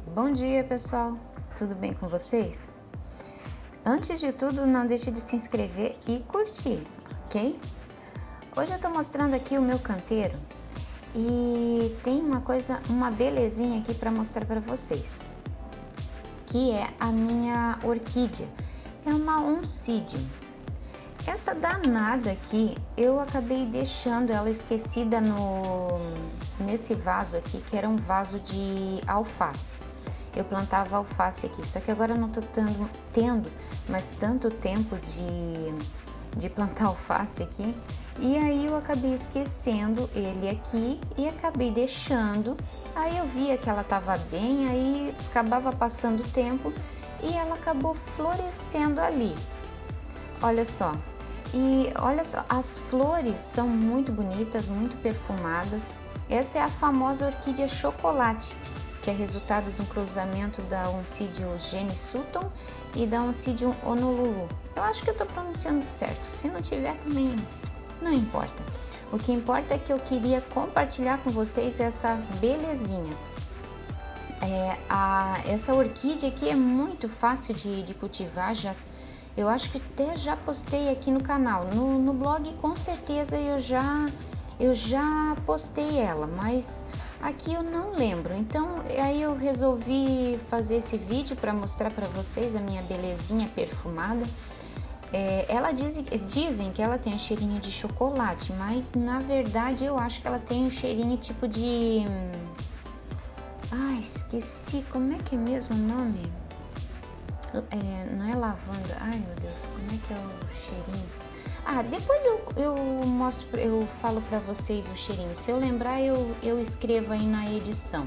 Bom dia, pessoal! Tudo bem com vocês? Antes de tudo, não deixe de se inscrever e curtir, ok? Hoje eu tô mostrando aqui o meu canteiro e tem uma belezinha aqui para mostrar para vocês, que é a minha orquídea. É uma oncidium. Essa danada aqui, eu acabei deixando ela esquecida nesse vaso aqui, que era um vaso de alface. Eu plantava alface aqui, só que agora eu não tô tendo mais tanto tempo de plantar alface aqui. E aí eu acabei esquecendo ele aqui e acabei deixando. Aí eu via que ela tava bem, aí acabava passando o tempo e ela acabou florescendo ali. Olha só. E olha só, as flores são muito bonitas, muito perfumadas. Essa é a famosa orquídea chocolate, que é resultado de um cruzamento da Oncidium Jenny Sutton e da Oncidium Honolulu. Eu acho que eu estou pronunciando certo, se não tiver também não importa. O que importa é que eu queria compartilhar com vocês essa belezinha. Essa orquídea aqui é muito fácil de cultivar, eu acho que até já postei aqui no canal, no blog com certeza eu já postei ela, mas aqui eu não lembro. Então aí eu resolvi fazer esse vídeo para mostrar para vocês a minha belezinha perfumada. Dizem que ela tem um cheirinho de chocolate, mas na verdade eu acho que ela tem um cheirinho tipo de... Ai, esqueci, como é que é mesmo o nome? Não é lavanda, ai meu Deus, como é que é o cheirinho? Depois eu mostro, eu falo pra vocês o cheirinho, se eu lembrar eu escrevo aí na edição.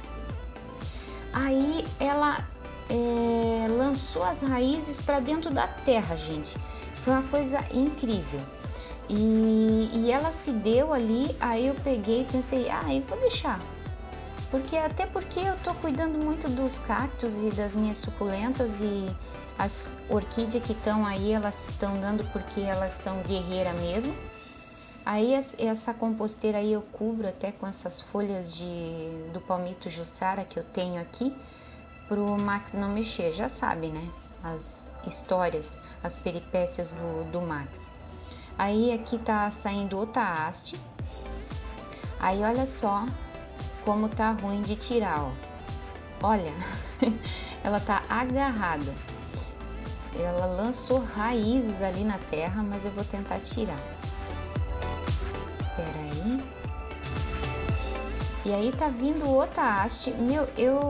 Aí ela lançou as raízes para dentro da terra, gente, foi uma coisa incrível. E ela se deu ali, aí eu peguei e pensei, eu vou deixar. Até porque eu tô cuidando muito dos cactos e das minhas suculentas, e as orquídeas que estão aí, elas estão dando porque elas são guerreiras mesmo. Aí essa composteira aí eu cubro até com essas folhas do palmito jussara que eu tenho aqui, pro Max não mexer, já sabe, né? As histórias, as peripécias do Max. Aí aqui tá saindo outra haste. Aí olha só como tá ruim de tirar, ó. Olha, ela tá agarrada. Ela lançou raízes ali na terra, mas eu vou tentar tirar. Pera aí. E aí tá vindo outra haste. Meu,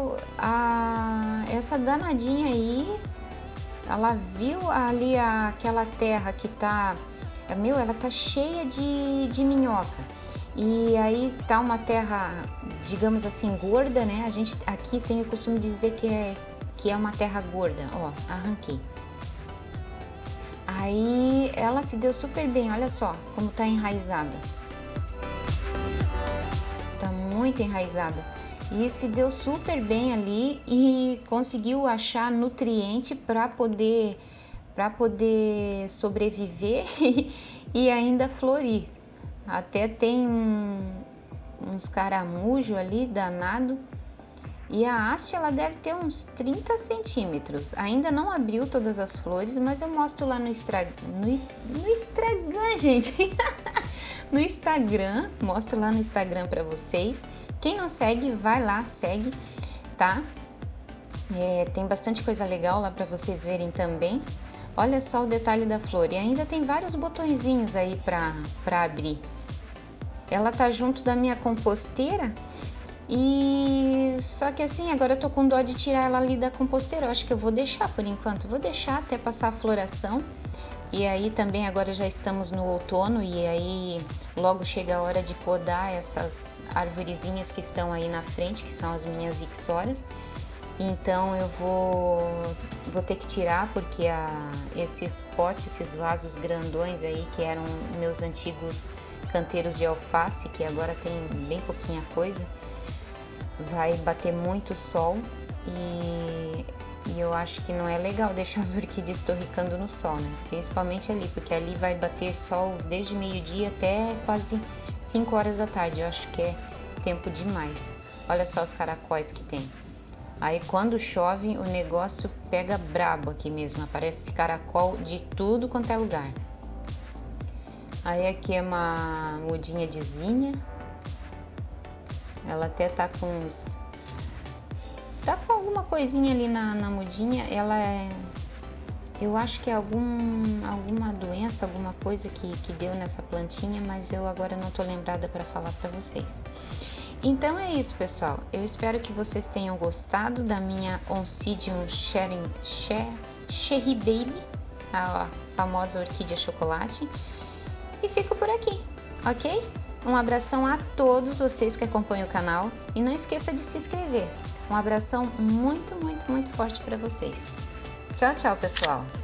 essa danadinha aí, ela viu ali aquela terra que tá... ela tá cheia de minhoca. E aí tá uma terra, digamos assim, gorda, né? A gente aqui tem o costume de dizer que é uma terra gorda. Ó, arranquei. Aí ela se deu super bem, olha só como tá enraizada. Tá muito enraizada. E se deu super bem ali e conseguiu achar nutriente para poder sobreviver e ainda florir. Até tem uns caramujos ali danado. E a haste ela deve ter uns 30 centímetros. Ainda não abriu todas as flores, mas eu mostro lá no Instagram, gente. No Instagram, mostro lá no Instagram para vocês. Quem não segue, vai lá, segue, tá? Tem bastante coisa legal lá para vocês verem também. Olha só o detalhe da flor, e ainda tem vários botõezinhos aí para abrir. Ela tá junto da minha composteira, e só que assim, agora eu tô com dó de tirar ela ali da composteira. Eu acho que eu vou deixar por enquanto, vou deixar até passar a floração. E aí também agora já estamos no outono, e aí logo chega a hora de podar essas arvorezinhas que estão aí na frente, que são as minhas ixoras. Então eu vou ter que tirar, porque esses potes, esses vasos grandões aí, que eram meus antigos canteiros de alface, que agora tem bem pouquinha coisa, vai bater muito sol e eu acho que não é legal deixar as orquídeas estorricando no sol, né? Principalmente ali, porque ali vai bater sol desde meio-dia até quase 5 horas da tarde. Eu acho que é tempo demais. Olha só os caracóis que tem. Aí quando chove o negócio pega brabo aqui mesmo, aparece caracol de tudo quanto é lugar. Aí aqui é uma mudinha de zinha. Ela até tá com uns... tá com alguma coisinha ali na mudinha. Ela é... eu acho que é alguma doença, alguma coisa que deu nessa plantinha, mas eu agora não tô lembrada para falar para vocês. Então é isso, pessoal. Eu espero que vocês tenham gostado da minha Oncidium Cherry Baby, a famosa orquídea chocolate. E fico por aqui, ok? Um abração a todos vocês que acompanham o canal e não esqueça de se inscrever. Um abração muito, muito, muito forte para vocês. Tchau, tchau, pessoal!